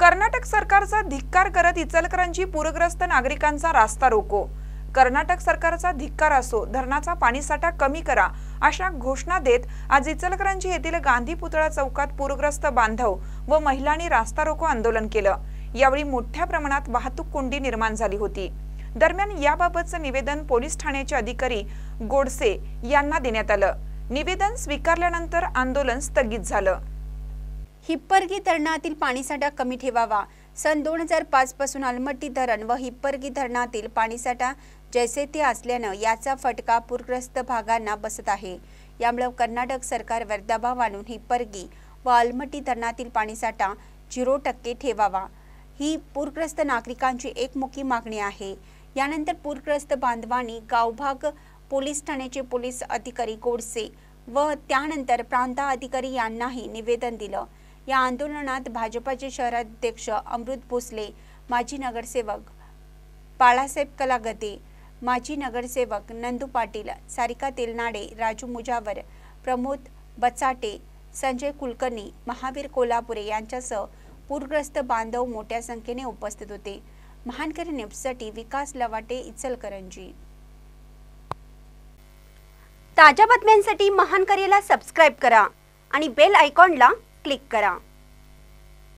कर्नाटक सरकारचा धिक्कार करत इचलकरंजी पूरग्रस्त नागरिकांचा रास्ता रोको। कर्नाटक सरकारचा धिक्कार असो, धरणाचा पाणीसाठा कमी करा अशा घोषणा देत आज इचलकरंजी येथील गांधी पुतळा चौकात पूरग्रस्त बांधव व महिलांनी रास्ता रोको आंदोलन केलं। यावेळी मोठ्या प्रमाणात वाहतूक कोंडी निर्माण झाली होती। दरम्यान याबाबतचे निवेदन पोलीस ठाण्याचे अधिकारी गोडसे यांना देण्यात आलं। निवेदन स्वीकारल्यानंतर आंदोलन स्थगित झालं। हिप्परगी धरणातील पाणीसाठा कमी ठेवावा। सन 2005 पासून अलमट्टी धरण व हिप्परगी धरणातील पाणीसाठा जैसे ते असल्याने याचा फटका पूरग्रस्त भागांना बसत आहे। यामुळे कर्नाटक सरकारवर दबाव आणून हिप्परगी व अलमट्टी धरणातील पाणीसाठा 0% ठेवावा ही पूरग्रस्त नागरिकांची एकमुखी मागणी आहे। यानंतर पूरग्रस्त बांधवांनी गावभाग पोलीस ठाण्याचे पोलीस अधिकारी गोडसे व त्यानंतर प्रांत अधिकारी यांनाही निवेदन दिलं। या आंदोलनात भाजपाचे शहराध्यक्ष अमृत भोसले, माजी नगरसेवक बाळासाहेब कलागते, माजी नगरसेवक नंदू पाटील, सारिका तेलनाडे, राजू मुजावर, प्रमोद बचाटे, संजय कुलकर्णी, महावीर कोल्हापुरे यांच्यासह पूरग्रस्त बांधव मोठ्या संख्येने उपस्थित होते। महानकरी न्यूजसाठी विकास लवाटे, इचलकरंजी। ताज्या बातम्यांसाठी महानकरीला सबस्क्राइब करा आणि बेल आयकॉनला क्लिक करा।